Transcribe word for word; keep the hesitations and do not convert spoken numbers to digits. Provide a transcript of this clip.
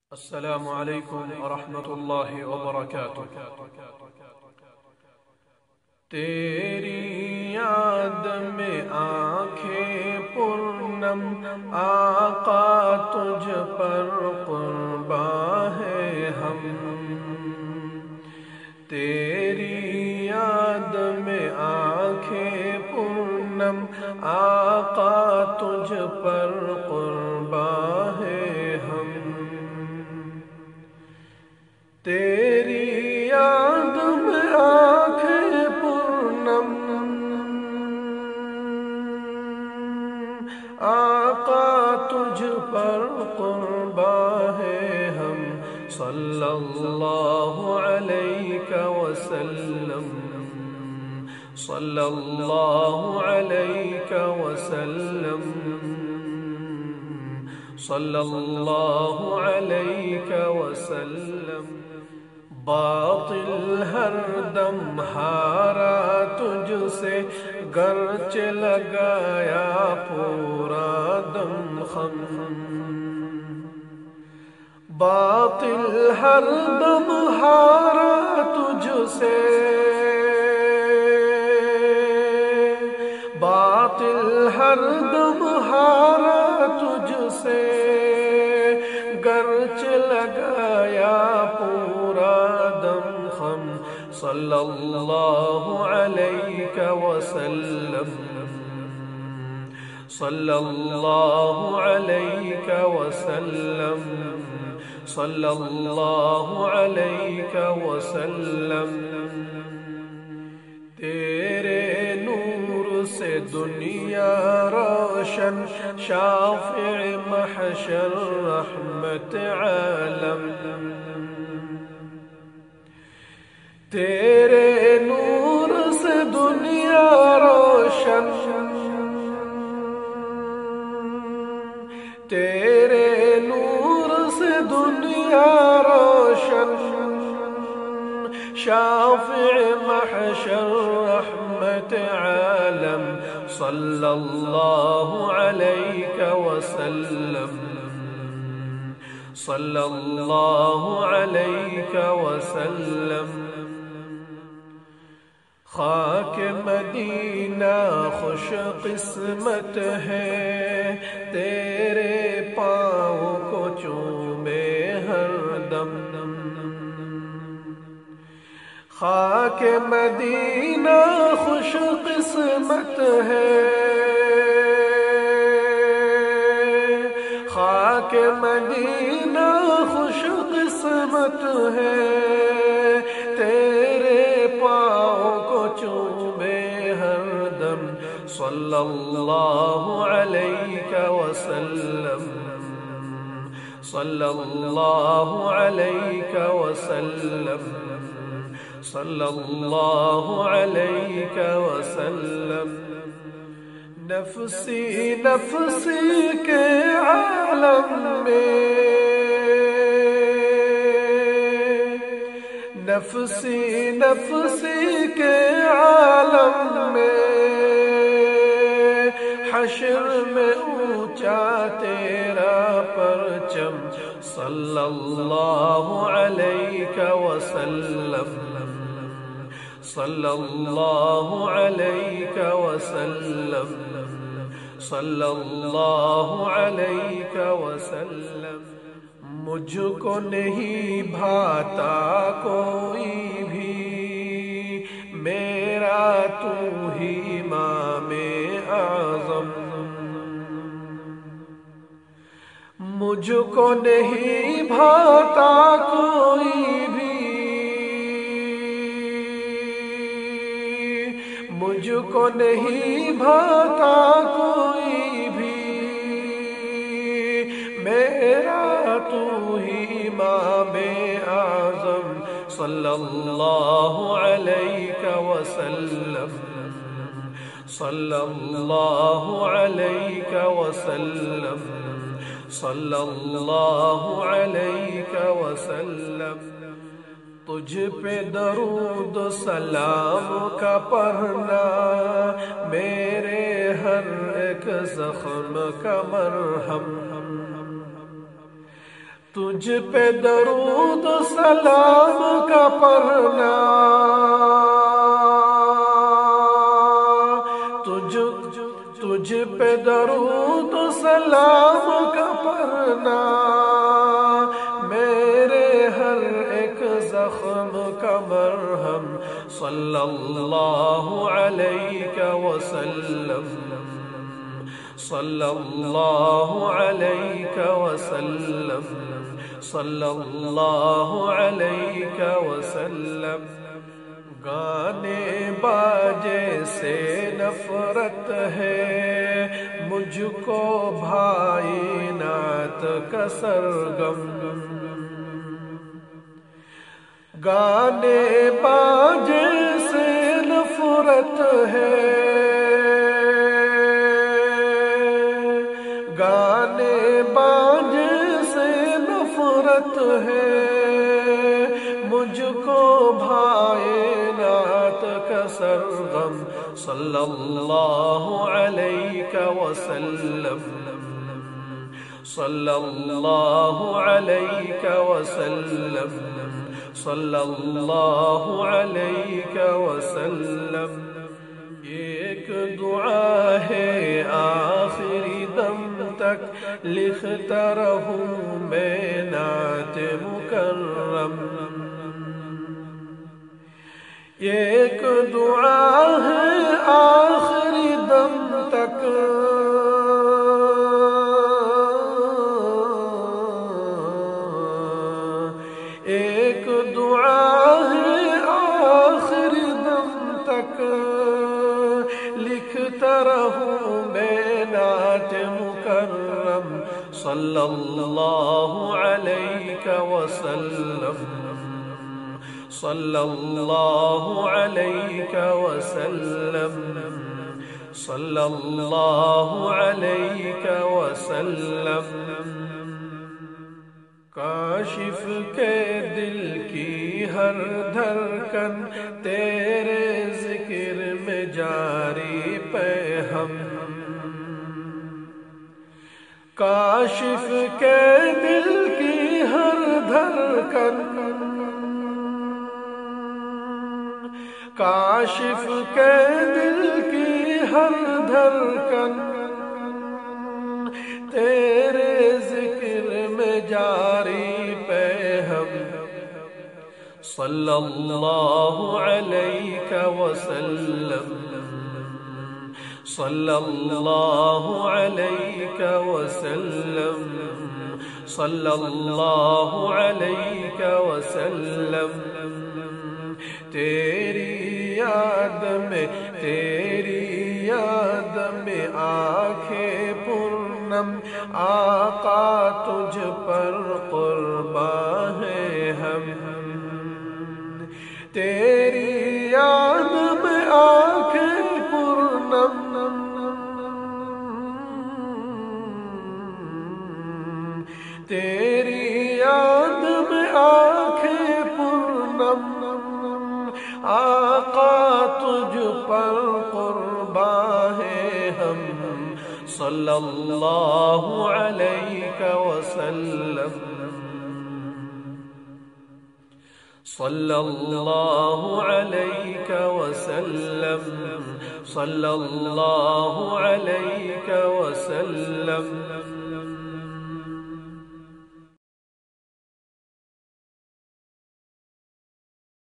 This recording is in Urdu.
السلام علیکم ورحمۃ اللہ وبرکاتہ۔ تیری یاد میں آنکھیں پرنم، آقا تجھ پر قرباں ہے ہم۔ تیری یاد میں آنکھیں پرنم، آقا تجھ پر قرباں ہے ہم۔ تیری یاد میں آنکھیں پرنم، آقا تجھ پر قرباں ہے ہم۔ صلی اللہ علیہ وسلم، صلی اللہ علیہ وسلم، صلی اللہ علیہ وسلم۔ باطل ہر دم ہارا تجھ سے، گرچہ لگایا پورا دم خم۔ باطل ہر دم ہارا تجھ سے، باطل ہر دم ہارا تجھ سے، گرچہ لگایا پورا دم خم۔ صلی اللہ علیہ وسلم، صلی اللہ علیہ وسلم، صلی اللہ علیہ وسلم۔ تیرے نور سے دنیا روشن، شافع محشر رحمت عالم۔ تیرے نور سے دنیا روشن، تیرے نور سے دنیا روشن، شافع محشر رحمت عالم۔ صلی اللہ علیہ وسلم، صلی اللہ علیہ وسلم۔ خاک مدینہ خوش قسمت ہے، تیرے پاؤں کو چومے ہر دم۔ خاک مدینہ خوش قسمت ہے، خاک مدینہ خوش قسمت ہے، تیرے پاؤں کو چومے ہر دم۔ صلی اللہ علیہ وسلم، صلی اللہ علیہ وسلم، صلی اللہ علیہ وسلم۔ نفسی نفسی کے عالم میں، نفسی نفسی کے عالم میں، حشر میں اونچا تیرا پرچم۔ صلی اللہ علیہ وسلم، صلی اللہ علیہ وسلم، صلی اللہ علیہ وسلم۔ مجھ کو نہیں بھاتا کوئی بھی، میرا تو ہی امام اعظم۔ مجھ کو نہیں بھاتا کوئی بھی، مجھ کو نہیں بھاتا کوئی بھی، میرا تو ہی امام اعظم۔ صلی اللہ علیہ وسلم، صلی اللہ علیہ وسلم، صلی اللہ علیہ وسلم۔ تجھ پہ درود و سلام کا پڑھنا، میرے ہر ایک زخم کا مرہم۔ تجھ پہ درود و سلام کا پڑھنا، تجھ تجھ پہ درود و سلام کا پڑھنا، میرے ہر ایک زخم کا مرہم، صلی اللہ علیہ وسلم، صلی اللہ علیہ وسلم، صلی اللہ علیہ وسلم۔ گانے باجے سے نفرت ہے مجھ کو بھائی نعت کا سرگم، گانے باجے سے نفرت ہے، گانے باجے سے نفرت ہے، مجھ کو بھائی نعت کا سرغم، صلی اللہ علیہ وسلم، صلی اللہ علیہ وسلم، صلی اللہ علیہ وسلم۔ ایک دعا ہے آخری دم تک لکھتا رہوں میں نعت مکرم، ایک دعا ہے آخری دم تک، ایک دعا ہے آخری دم تک لکھتا رہوں میں نعت مکرم، صلی اللہ علیہ وسلم، صلی اللہ علیہ وسلم، صلی اللہ علیہ وسلم۔ کاشف کے دل کی ہر دھڑکن تیرے ذکر میں جاری پہ ہم، کاشف کے دل کی ہر دھڑکن، کاشف کے دل کی ہر دھڑکن تیرے ذکر میں جاری پہ ہم، صلی اللہ علیہ وسلم، صلی اللہ علیہ وسلم، صلی اللہ علیہ وسلم۔ تیری یاد میں تیری یاد میں آنکھیں پرنم، آقا تجھ پر قربان ہیں ہم، تیری یاد میں آنکھیں پرنم، تیری یاد میں آنکھیں پرنم، آقا تجھ پر قربان ہیں ہم، صلی اللہ علیہ وسلم، صلی اللہ علیہ وسلم، صلی اللہ علیہ وسلم۔